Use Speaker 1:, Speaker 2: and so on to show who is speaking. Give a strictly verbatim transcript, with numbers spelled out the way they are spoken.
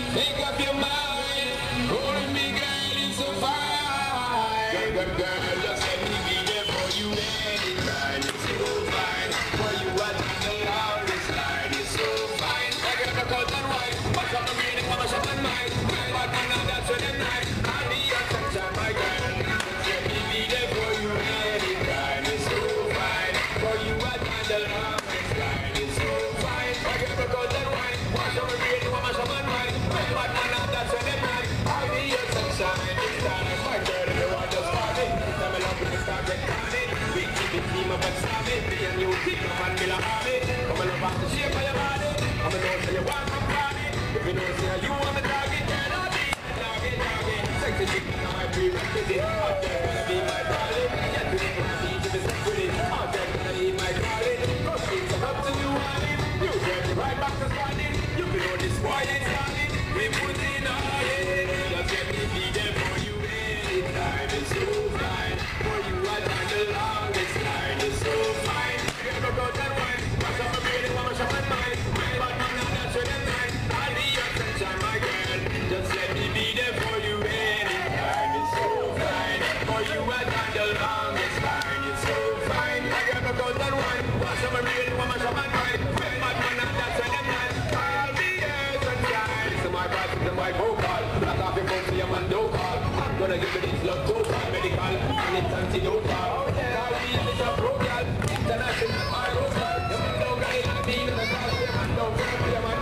Speaker 1: Make up your mind. Holding me, girl, it's so fine. Girl, girl, girl, just let me be there for you anytime. It's so fine. For you, I think all this line is so fine. I get the cold and white. Watch out the meaning, mama, shut the mind. But man, I'm that's when the night. I'll be your sunshine, my girl. Just let me be there for you anytime. It's so fine. For you, I think the longest line is so fine. I get the cold and white. Watch out the meaning, mama, shut the mind. But man, I'm that's when the night. I'll be your sunshine. This time, my girl, if you want to start it. Tell me love when you start getting on it. We keep it team up and stop it. Me and you keep up and Miller Harvey. Come and love off the shape of your body. I'm gonna know you want some party. If you don't see you want the target, then I'll be the target, target. Sexy chick, now I prerequisite. Out there gonna be my darling. Get to it, gonna be to be set with it. Out there gonna be my darling. Cause things are up to you, honey. You get me right back to starting. You can know this boy ain't starting. We put in all in. Just let me be there for you anytime. It's so fine. For you, I find the longest line. It's so fine. Get the blood and wine. Wash up my brain and wash up my mind. But man, now that's when I'm mine. I'll be your sunshine, my girl. Just let me be there for you anytime. It's so fine. For you, I find the longest line. It's so fine. I get the blood and wine. Wash up my brain and wash up my mind. But man, now that's when I'm mine. I'll be your sunshine. Listen my voice, listen my vocal. Black off your phone so your man don't call. I'm gonna give you this love total medical. And it's antidotal. I'll be this a pro girl. International, my local. You man don't got it, I'll be in the class. You man don't care for your man.